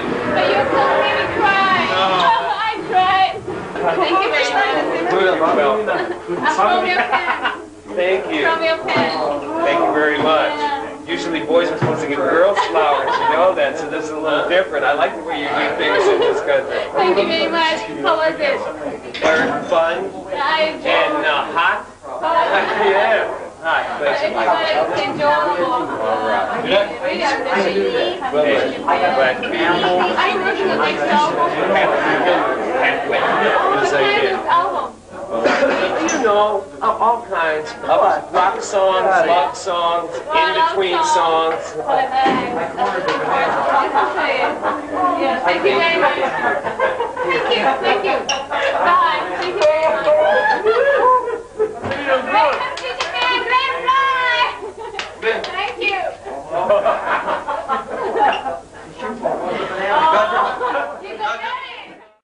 But you still made me cry. I cried. Thank you very much. You're welcome. From your pen. Thank you. From your pen. Thank you very much. Usually boys are supposed to give girls flowers, you know that, so this is a little different. I like the way you do things in this country. Thank you very much. How was it? Very fun I enjoyed and hot. Yeah. Hot. Thanks. enjoyable. Really appreciate it. Glad to be here. Are you working on next album? Halfway. What's the name of this album? You know, all kinds of rock songs, love songs, in-between songs. Yeah, thank you very much. Thank you. Bye.